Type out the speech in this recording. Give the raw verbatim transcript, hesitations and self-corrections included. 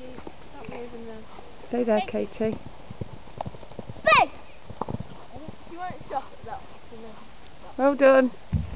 Stop moving then. Stay there, Katie. Big! She won't stop at that one. Well done.